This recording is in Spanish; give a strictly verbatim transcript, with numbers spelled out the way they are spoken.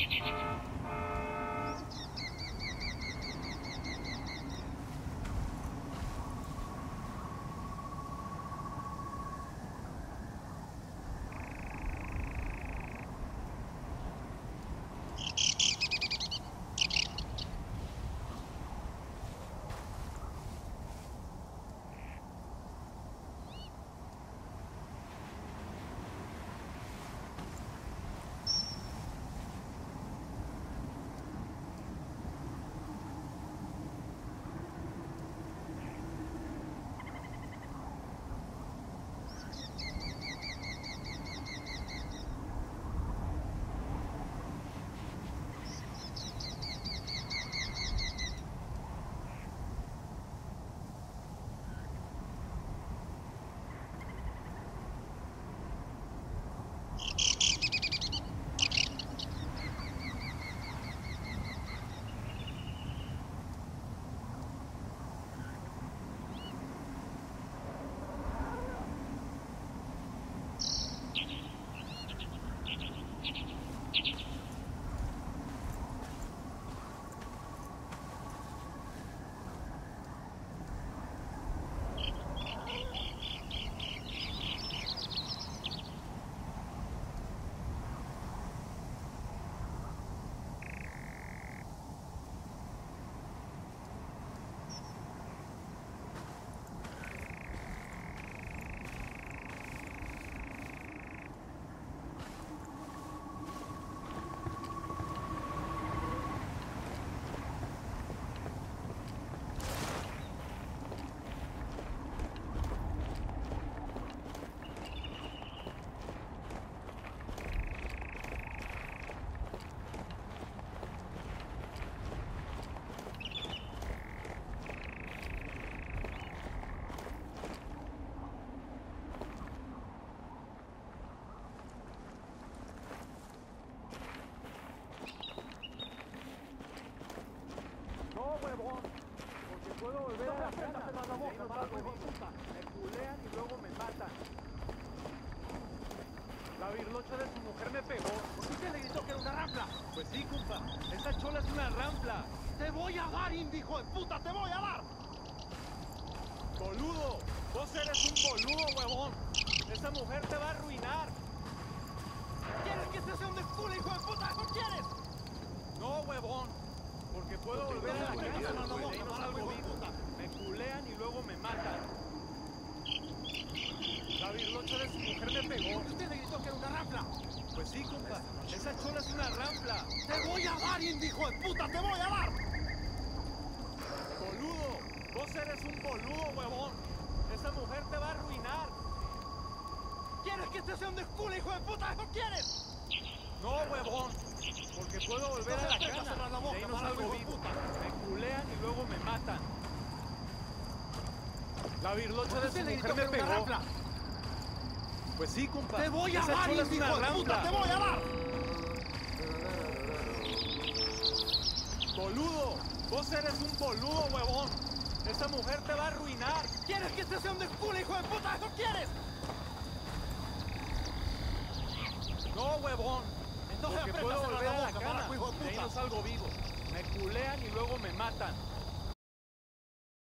Puedo volver a la casa, me culean y luego me matan. La birlocha de su mujer me pegó. ¿Por qué le gritó que era una rampla? Pues sí, compa. Esa chola es una rampla. ¡Te voy a dar, hijo de puta! ¡Te voy a dar! ¡Boludo! Vos eres un boludo, huevón. Esa mujer te va a arruinar. ¿Quieres que te sea un desculo, hijo de puta? ¿No quieres? No, huevón. Porque puedo volver a la casa, no, no, no, salgo vivo. Me culean y luego me matan. La birlocha de su mujer me pegó. ¿Usted le gritó que era una rampla? Pues sí, compa. Esa chola es una rampla. ¡Te voy a dar, hijo de puta! ¡Te voy a dar! Boludo. Vos eres un boludo, huevón. Esa mujer te va a arruinar. ¿Quieres que te sea un desculo, hijo de puta? ¿No quieres? No, huevón. Porque puedo volver a la casa. La boca, de ahí no salgo vivo. Me culean y luego me matan. La birlocha de su mujer me pegó. Pues sí, compa. Te voy a Esa dar, chola hijo es una de rampla. puta. Te voy a dar. Boludo. Vos eres un boludo, huevón. Esa mujer te va a arruinar. ¿Quieres que te sea un desculo, hijo de puta? ¿No quieres? No, huevón. Entonces porque puedo volver a la casa, de ahí no salgo vivo. Me culean y luego me matan.